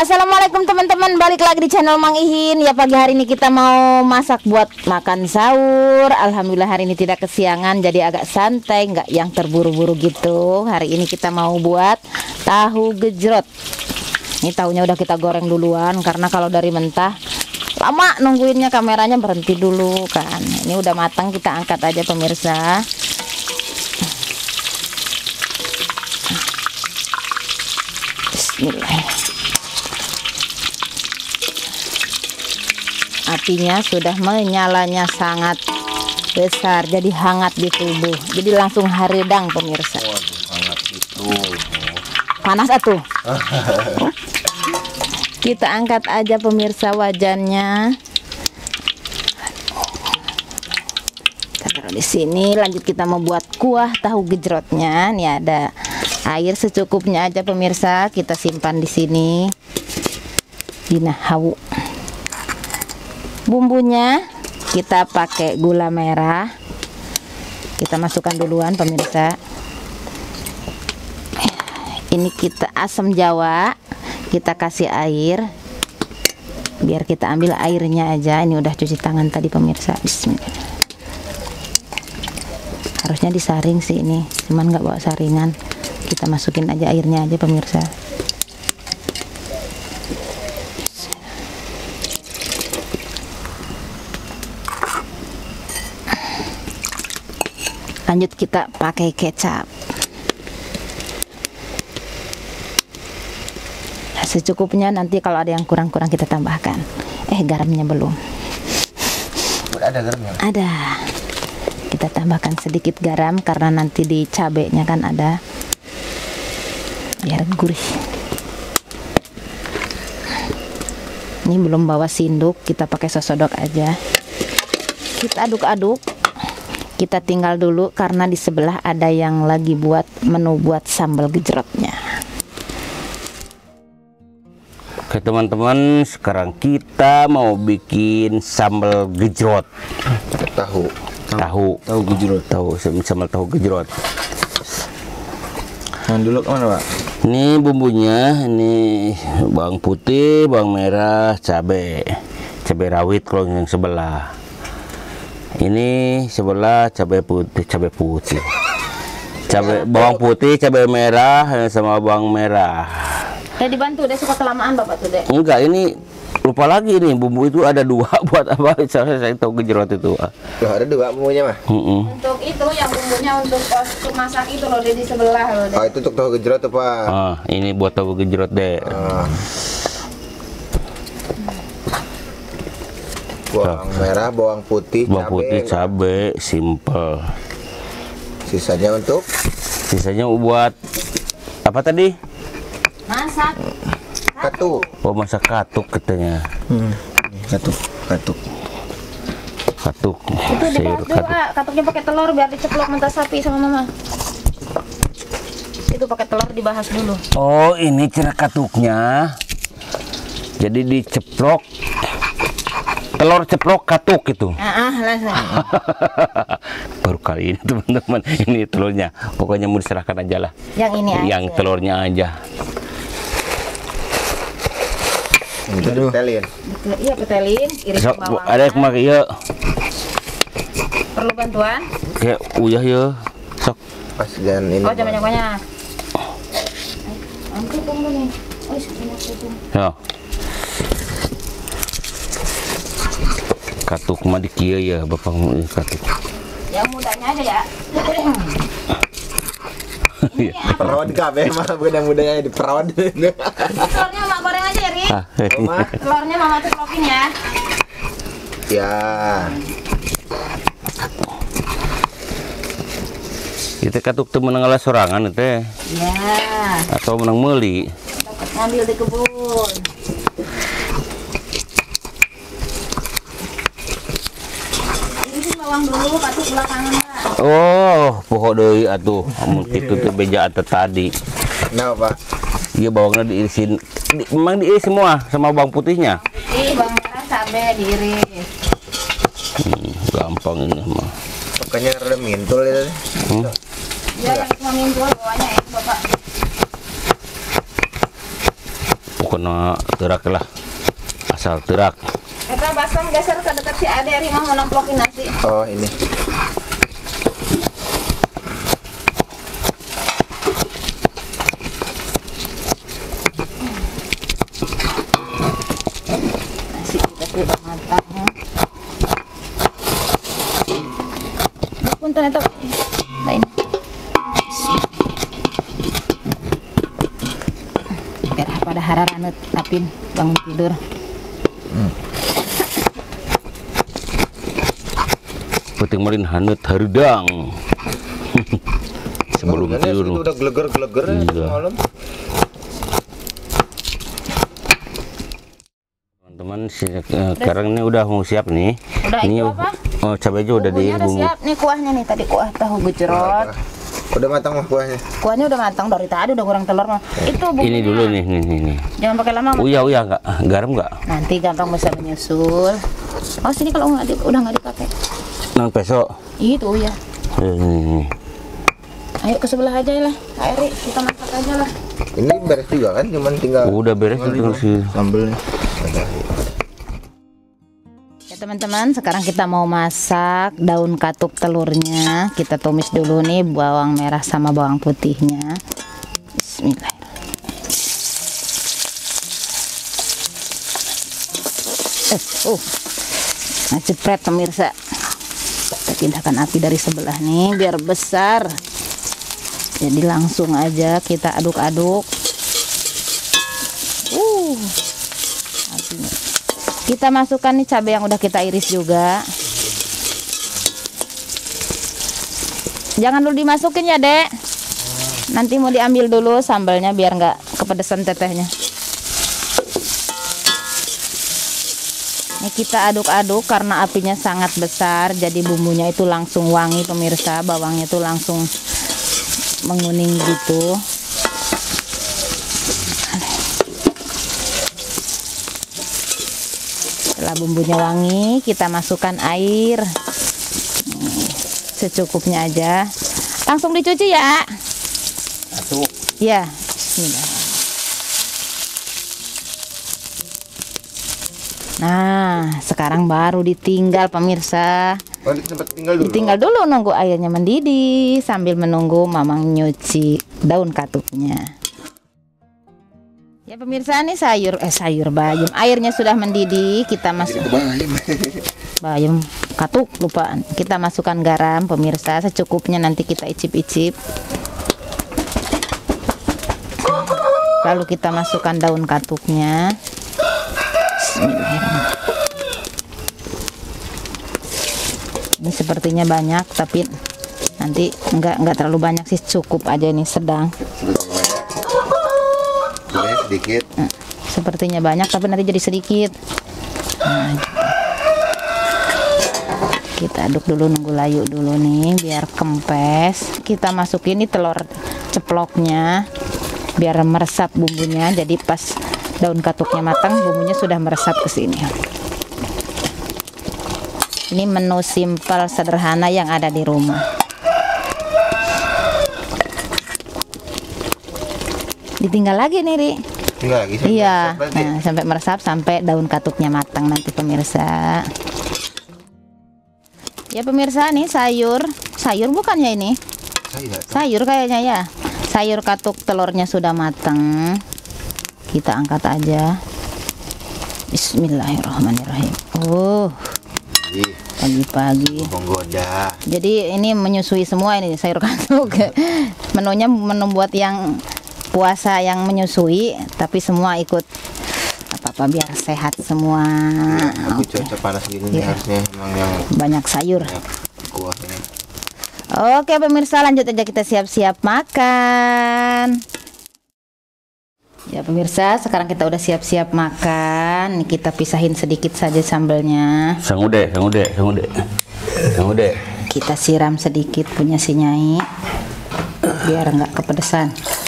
Assalamualaikum teman-teman, balik lagi di channel Mang Ihin. Ya, pagi hari ini kita mau masak buat makan sahur. Alhamdulillah hari ini tidak kesiangan, jadi agak santai, nggak yang terburu-buru gitu. Hari ini kita mau buat tahu gejrot. Ini tahunya udah kita goreng duluan, karena kalau dari mentah lama nungguinnya, kameranya berhenti dulu kan. Ini udah matang, kita angkat aja pemirsa. Bismillah. Apinya sudah menyalanya sangat besar, jadi hangat di tubuh, jadi langsung haridang pemirsa. Waduh, hangat itu. Panas atuh. Kita angkat aja pemirsa wajannya. Kita taruh di sini. Lanjut kita membuat kuah tahu gejrotnya. Nih ada air secukupnya aja pemirsa. Kita simpan di sini. Hawu. Bumbunya kita pakai gula merah. Kita masukkan duluan pemirsa. Ini kita asam jawa, kita kasih air. Biar kita ambil airnya aja. Ini udah cuci tangan tadi pemirsa. Bismillah. Harusnya disaring sih ini, cuman nggak bawa saringan. Kita masukin aja airnya aja pemirsa. Lanjut kita pakai kecap. Secukupnya, nanti kalau ada yang kurang-kurang kita tambahkan. Garamnya belum. Ada garamnya? Ada. Kita tambahkan sedikit garam karena nanti di cabenya kan ada, biar gurih. Ini belum bawa sinduk, kita pakai sosodok aja. Kita aduk-aduk. Kita tinggal dulu karena di sebelah ada yang lagi buat menu buat sambal gejrotnya. Oke teman-teman, sekarang kita mau bikin sambal gejrot. Tahu gejrot. Sambal tahu gejrot. Yang dulu kemana, Pak? Ini bumbunya, ini bawang putih, bawang merah, cabai rawit kalau yang sebelah. Ini sebelah cabai putih, bawang putih, cabai merah sama bawang merah. Dibantu deh, suka kelamaan bapak tuh deh. Enggak, ini lupa lagi nih, bumbu itu ada dua. Buat apa saya tahu gejrot itu. Loh, ada dua bumbunya mah. Untuk itu yang bumbunya untuk masak itu loh, di sebelah loh deh. Oh, itu untuk tahu gejrot tuh, Pak. Ini buat tahu gejrot deh. Bawang merah, bawang putih, cabai, simple. Sisanya buat apa tadi? Masak katuk. Oh, masak katuk katanya. Katuk. Itu dibahas dulu, katuknya pakai telur biar diceplok mentah sapi sama mama. Itu pakai telur dibahas dulu. Oh, ini cara katuknya. Jadi diceplok. Telur ceplok katuk itu. Langsung. Baru kali ini teman-teman, ini telurnya. Pokoknya mau diserahkan aja lah. Yang ini aja. Yang telurnya aja. Petelin. Iya, petelin. Iris bawang. Ada yang kemarin ya. Perlu bantuan? Kayak uyah ya. Sok. Pas jangan ini. Oh, jangan banyak-banyak. Nanti tunggu nih. Oh, sebentar itu. Ya. Katuk mah di kieu ya, Bapak katuk. Yang mudanya aja ya. Perod kabeh mah, bukan yang mudanya di perod. Telurnya mama goreng aja ya, Ri. Telurnya mama ceplokin ya. Ya. Kita katuk teu menang ngalah sorangan teh. Ya. Atau menang meuli. Dapat ngambil di kebun. Bawang dulu, katuk belakangan, Pak. Oh, poho deui atuh. Amun kitu teh beja atuh tadi. Nah, Pak. Iya, bawangnya diirisin. Memang diiris semua sama bawang putihnya. Bawang merah, cabai diiris. Gampang ini mah. Pokoknya rada mintul itu. Ya, yang cuma mintul bawahnya itu, Bapak. kono terak lah, asal terak. Eta basam geser ke dekat si Ade, Rima mau namplokin nasi. Oh ini. Nasi kita sudah matang. Punten eta. Lain. Biar pada hararanut apin bangun tidur. Penting marin hanut haridang. Sebelum Makanya tidur. itu udah geleger-geleger Iya. malam. Teman-teman, sekarang ini udah mau siap nih. Udah, ini itu apa? oh, cabai aja udah di Bumbunya udah bumbu. siap. Nih kuahnya nih, tadi kuah tahu gejrot. Udah matang mah kuahnya. Kuahnya udah matang dari tadi, udah kurang telur mah. Itu bumbunya. Ini dulu nih. Jangan pakai lama. Mas. Uya enggak, garam enggak? Nanti gampang bisa menyusul. Oh sini kalau udah nggak dipakai. Nang peso. Itu ya. Ini. Ayo ke sebelah aja lah, Kak Eri, kita masak aja lah. Ini beres juga kan, cuman tinggal Udah beres tinggal sih. sambelnya. Ya teman-teman, sekarang kita mau masak daun katuk telurnya. Kita tumis dulu nih bawang merah sama bawang putihnya. Bismillahirrahmanirrahim. Nah, cepret pemirsa. Kita pindahkan api dari sebelah nih biar besar. Jadi langsung aja kita aduk-aduk. Apinya. Kita masukkan nih cabai yang udah kita iris juga. Jangan dulu dimasukin ya, Dek. Nanti mau diambil dulu sambalnya biar nggak kepedesan tetehnya. Ini kita aduk-aduk karena apinya sangat besar, jadi bumbunya itu langsung wangi pemirsa, bawangnya itu langsung menguning gitu. Setelah bumbunya wangi, kita masukkan air. Secukupnya aja. Langsung dicuci ya. Masuk. Ya, bismillah. Nah, sekarang baru ditinggal pemirsa. Oh, sempat tinggal dulu. Ditinggal dulu nunggu airnya mendidih sambil menunggu mamang nyuci daun katuknya. Ya pemirsa, nih sayur bayam. Airnya sudah mendidih, kita masuk bayam katuk lupa. Kita masukkan garam pemirsa secukupnya, nanti kita icip-icip. Lalu kita masukkan daun katuknya. Ini sepertinya banyak, tapi nanti enggak terlalu banyak sih, cukup aja ini sedang. Sedikit. Sepertinya banyak, tapi nanti jadi sedikit. Nah, gitu. Kita aduk dulu, nunggu layu dulu nih biar kempes. Kita masukin ini telur ceploknya biar meresap bumbunya. Jadi pas daun katuknya matang, bumbunya sudah meresap ke sini. Ini menu simpel sederhana yang ada di rumah. Ditinggal lagi nih, Ri. Tinggal lagi. Iya, nah, sampai meresap, sampai daun katuknya matang nanti pemirsa. Ya pemirsa, nih sayur bukannya ini? Sayur kayaknya ya. Sayur katuk telurnya sudah matang. Kita angkat aja. Bismillahirrahmanirrahim. Pagi-pagi. Menggoda. Jadi ini menyusui semua ini sayur katuk. Menunya menu buat yang puasa yang menyusui, tapi semua ikut apa biar sehat semua. Aku cuaca panas gini nih, harusnya emang yang banyak sayur. kuahnya. Oke pemirsa, lanjut aja kita siap-siap makan. Ya pemirsa, sekarang kita udah siap-siap makan. Nih kita pisahin sedikit saja sambalnya. Sang ude. Kita siram sedikit punya si Nyai biar nggak kepedesan.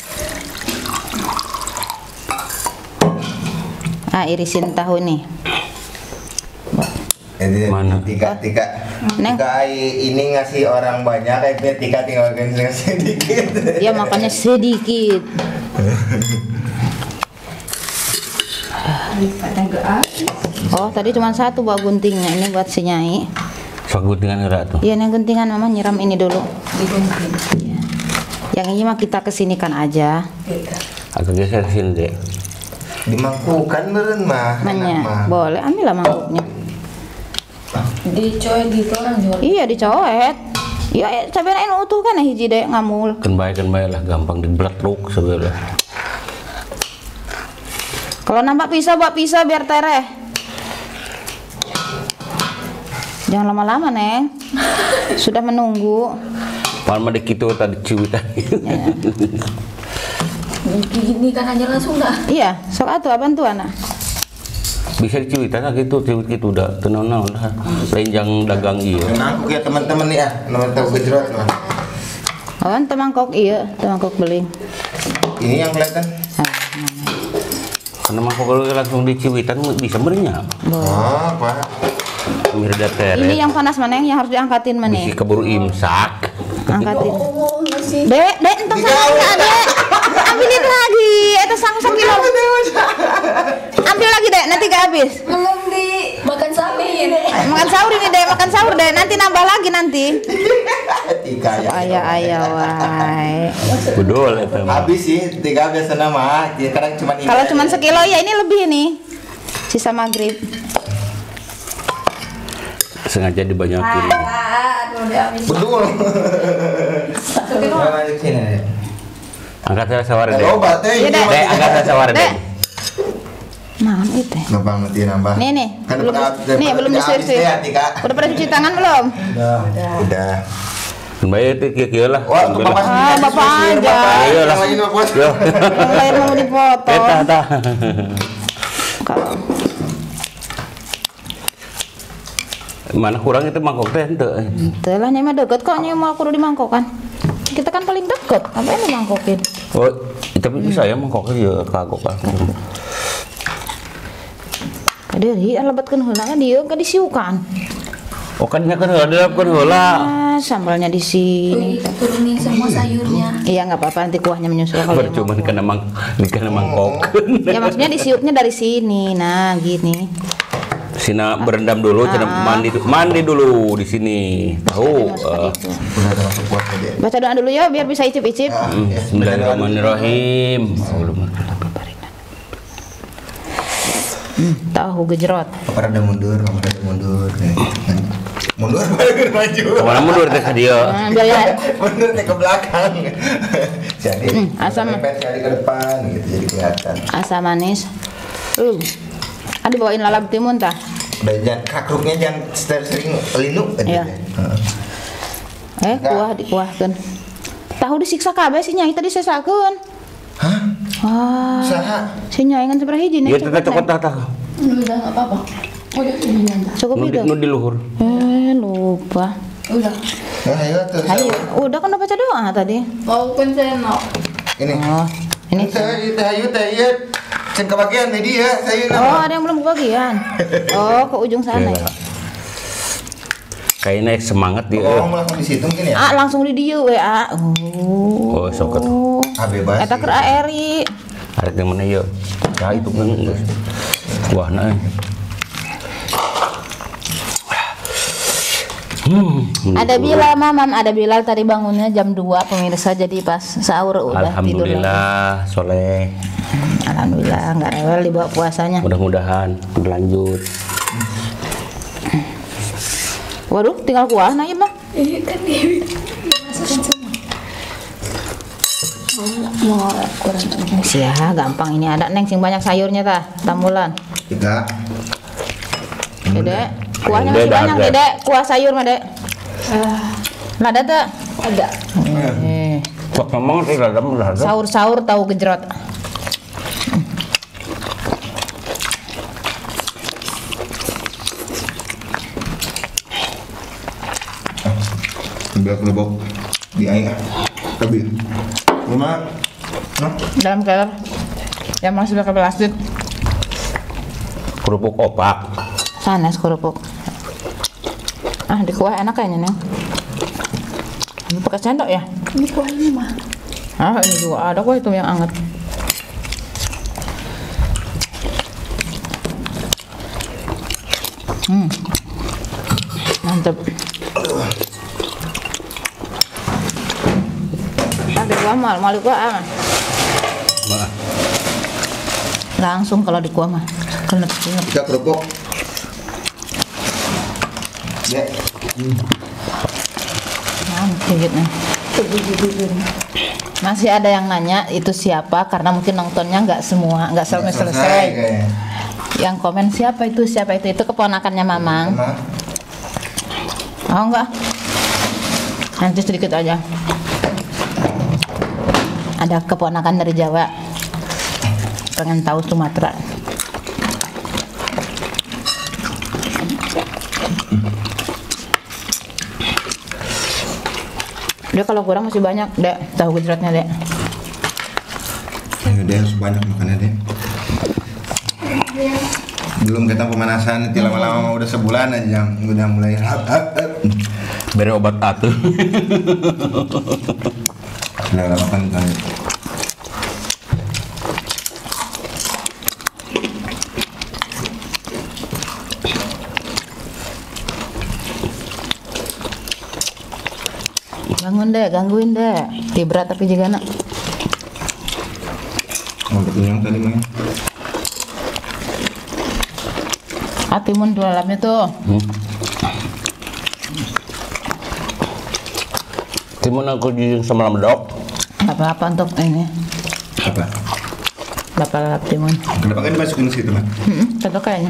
Irisin tahu nih. Mana? Tika Neng. ini ngasih orang banyak, Tika tinggal sedikit. Dia makannya sedikit. Oh, tadi cuma satu buat guntingnya, ini buat si Nyai. Sok guntingan gerak tuh. Iya, yang guntingan mama nyiram ini dulu. Iya. Yang ini mah kita kesinikan aja. Agak geser sini deh. Dimangkukan meren mah. Manya, boleh ambillah mangkuknya. Dicoet gitu orang jual. Iya, dicoet. Iya, cabai lain utuh kan hiji deh ngamul. Kan baik lah, gampang dibeletruk sebenarnya. Kalau nampak pisah buat pisah biar tereh. Jangan lama-lama, Neng. Sudah menunggu. Palma dek itu tadi cuitan. Ya. Gini kan aja langsung dah. Iya, sok atuh abang tuh anak. Bisa dicuitan gitu, cuit gitu udah tenang dah. Lenjang dagang iya. Nah, aku ya teman-teman nih teman tahu gejrot mah. Oh, temangkok iya, temangkok beling. Ini yang kelihatan. Karena mah kalau langsung dicuitan bisa merenyap. Oh, Pak. Mirda teret. Ini yang panas mana yang harus diangkatin mana? Bisa keburu imsak. Angkatin. Oh, masih. Dek, entong sama Dek. Ambilin lagi, itu sang kilo. Ambil lagi Dek, nanti gak habis. Belum di makan samin. Makan sahur ini Dek, makan sahur Dek, nanti nambah lagi nanti. Tiga ya. Ayah wae. Bedol itu mah. Habis sih, 3 biasa mah. Ya kadang cuma ini. Kalau cuma sekilo ya ini lebih nih. Sisa maghrib. Sengaja dibanyakin. Aduh, udah habis. Betul. Kedua. Lanjut sini. Angkat saya sawar deh. Obat teh. Iya, Dek. Dek, angkat saya sawar deh. Dek. Malam itu. Gampang nanti nambah. Nih, Kan belum udah- nih belum udah habis disersir. deh, Tika. Udah pada cuci tangan belum? Udah. Kembali itu kira lah. Wah, untuk Bapak sendiri Ah, aja Bapak susir, aja. Bapak. Iya lah. Yang lain mah, Bos. Yo. Yang lain mau dipotong. Tah. Kalau Mana kurang itu mangkok teh ente. telah nyama deket kok nyama kudu dimangkokan. Kita kan paling deket, apa yang dimangkokin? Oh, tapi bisa ya mangkok ya kagok kan. Kaderi lebatkeun heula kan dieu ka disiukan. Oh kan nya kan ada kan heula. Ah, sambalnya di sini. Turunin semua sayurnya. Iya nggak apa-apa nanti kuahnya menyusul kalau dia Cuman mau. kena mangkok. Ya maksudnya disiupnya dari sini. Nah, gini. Sina berendam dulu, cenah mandi dulu di sini. Tahu. Udah ada masuk buat aja. Baca doa dulu ya biar bisa icip-icip. Bismillahirrahmanirrahim. Tahu gejrot. Kamu ada mundur. Mundur baru maju. Kemana mundur teh ka dia? Ambil ya. Mundur teh ke belakang. Jadi asam. Sekali ke depan gitu jadi kelihatan. Asam manis. Ada bawain lalap timun tah. Udah jangan kakruknya jangan sering linu Iya. Kuah dikuahkeun. Tahu disiksa kabeh si Nyai tadi sesakeun. Hah? Ah. Saha? Si Nyai kan seberapa hiji nih? Iya teh cokot tah. Udah enggak apa-apa. Udah ini aja. Cukup itu. Nu di luhur. Lupa. Udah. Nah, ayo tuh. Ayo, udah kan udah baca doa tadi. Mau sendok. Ini. Oh, ini. Saya ayo teh ieu. Cen kebagian media saya Oh, ada yang belum kebagian. Oh, ke ujung sana ya. Kayaknya semangat dia. Oh, langsung di situ mungkin ya? Ah, langsung di dieu WA. Oh, soket. Ah, bebas. Eta keur ARI. Arek yang mana ya? Ya itu kan. Wah, nah. Ada Bilal Mamam, ada Bilal tadi bangunnya jam 2 pemirsa jadi pas sahur udah tidur lagi. Alhamdulillah, soleh. Alhamdulillah nggak rewel dibawa puasanya. Mudah-mudahan berlanjut. Waduh, tinggal kuah nah ya mah. Iya kan dia masukkan semua. Mau kurang. Sia, gampang ini ada Neng sing banyak sayurnya tah, tamulan. 3. Dedek, kuahnya masih Dedek, banyak Dedek. Dedek, kuah sayur mah Dek. Nah, ada tuh. Ada. Kok ngomong sih ada. Sahur-sahur tahu gejrot. Ambil kelebok di air. Tapi rumah Dalam keler yang masih pakai plastik. Kerupuk opak. Sanes kerupuk. Ah, di kuah enak kayaknya Neng. Ini pakai sendok ya? Ini kuah ini mah. Ah, ini juga ada kuah itu yang anget. Mantap. Ada gua mal gua langsung kalau di kuah mah kena. Kita kerupuk. Ya. Mantap gitu. Masih ada yang nanya itu siapa karena mungkin nontonnya nggak semua, nggak selesai. Kayaknya. Yang komen siapa itu itu keponakannya Mamang. Oh enggak, nanti sedikit aja. Ada keponakan dari Jawa, pengen tahu Sumatera. Dia kalau kurang masih banyak, Dek, tahu gejrotnya, Dek. Ya, dia harus banyak makannya deh. Belum kita pemanasan, nanti lama-lama udah sebulan aja udah mulai Beri obat atuh. udah makan kan. Bangun deh, gangguin deh. Berat tapi juga nak. Mau kenyang tadi mah. Timun di dalamnya tuh. Timun aku di semalam dok. Apa-apa untuk ini. Apa? Bapak lalap timun. Kenapa kan dimasukin situ mah? Cocok kayaknya.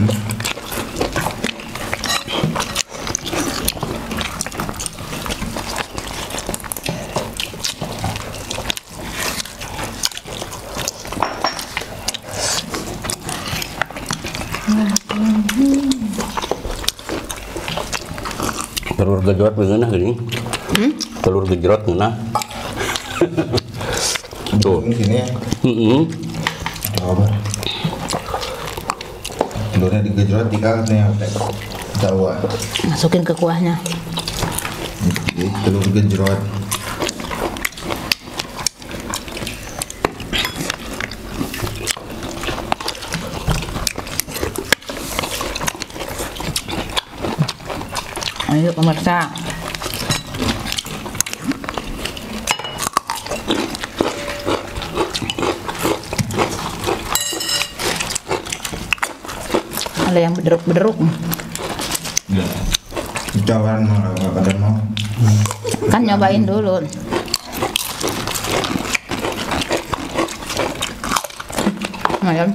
Telur gejrot bener gini. Telur gejrot bener. Tuh. Di sini ya. Coba. Telurnya digejrot dikasih tahu. Masukin ke kuahnya. Telur gejrot. Ayo pemirsa. Ada yang bederuk-bederuk. Ya. Cawan mau nggak pada mau. Kan nyobain dulu. Lumayan.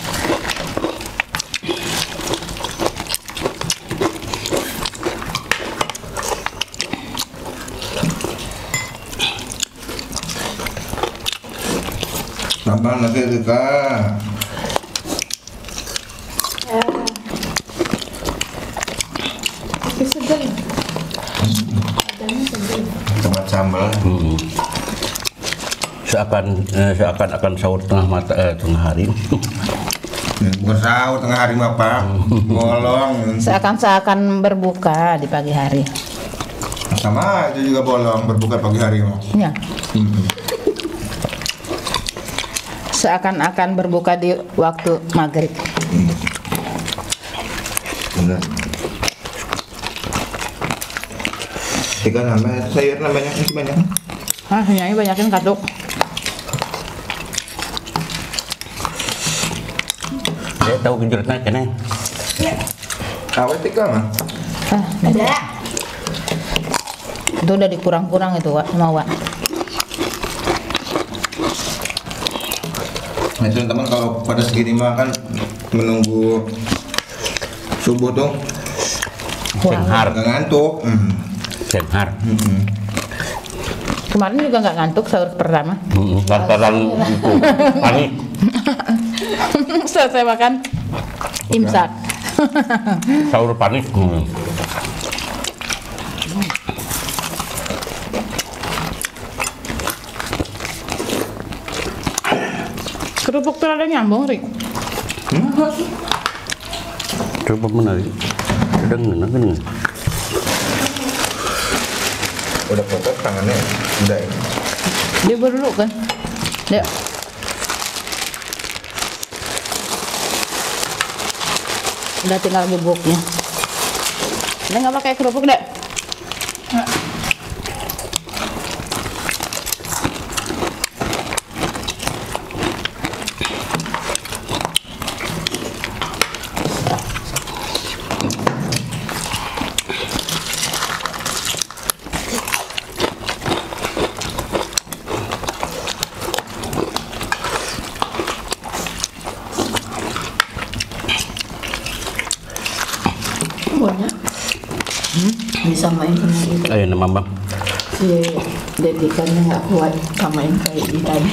Sabar nanti Rika. Segar. Tempat sambal. Seakan-akan sahur tengah hari. Bukan sahur tengah hari mah Pak. Bolong. Seakan-seakan berbuka di pagi hari. Sama itu juga bolong berbuka pagi hari mah. Ya. Seakan-akan berbuka di waktu maghrib. Benar. Tiga nama sayur namanya masih banyak. Nyanyi banyakin katuk. Saya tahu gejrotnya kene. Awet tiga mah. Ada. Itu udah dikurang-kurang itu Wak, sama Wak. Nah teman-teman kalau pada segini mah kan menunggu subuh tuh Senghar. nggak ngantuk. Senghar. Kemarin juga nggak ngantuk sahur pertama. Lantaran itu panik. Selesai makan imsak. Sahur panik. Kerupuk tuh ada nyambung, Rik. Coba menarik. Udah ngena. Udah kotor tangannya udah ini. Dia baru kan? Ya. Udah tinggal bubuknya. Udah nggak pakai kerupuk deh. Banyak. Bisa main sama itu. Ayo nama bang. Si dedikannya nggak kuat samain kayak di tadi.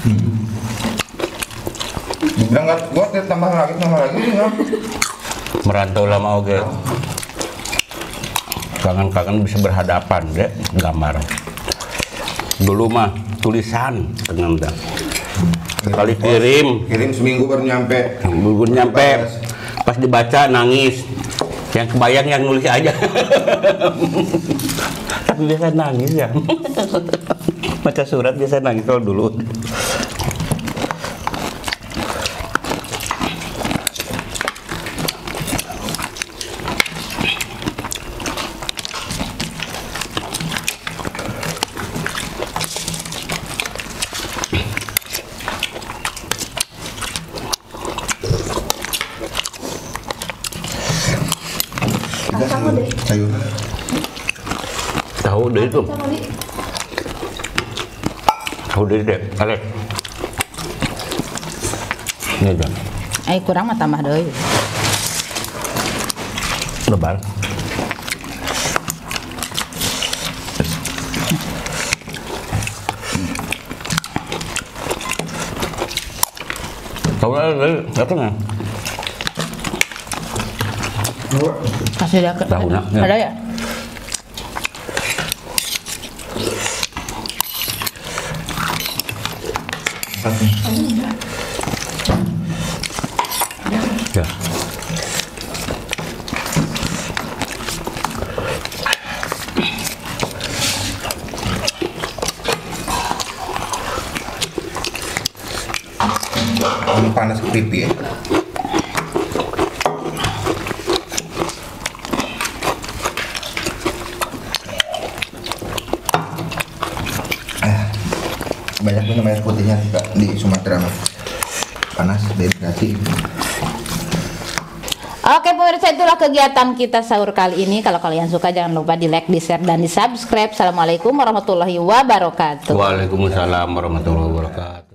Dibilang nggak kuat ya tambah lagi ya. Merantau lama oke. Kangen-kangen bisa berhadapan deh gambar. Dulu mah tulisan dengan dah. Sekali kirim seminggu baru nyampe. pas dibaca nangis. Yang kebayang yang nulis aja. Tapi biasa nangis ya. Baca surat biasa nangis kalau dulu. Sama deh. Sayur. Tahu deh itu. Sama deh. Tahu deh deh. Alek. Ini aja. Kurang mah tambah deh. Lebar. Tahu deh, apa nggak? Kasih dia ke. Tahu nak. Ada ya? Ya. Ini panas ke pipi ya. Banyak minum air putihnya juga di Sumatera mah. Panas, dehidrasi. Oke pemirsa, itulah kegiatan kita sahur kali ini. Kalau kalian suka jangan lupa di like, di share, dan di subscribe. Assalamualaikum warahmatullahi wabarakatuh. Waalaikumsalam warahmatullahi wabarakatuh.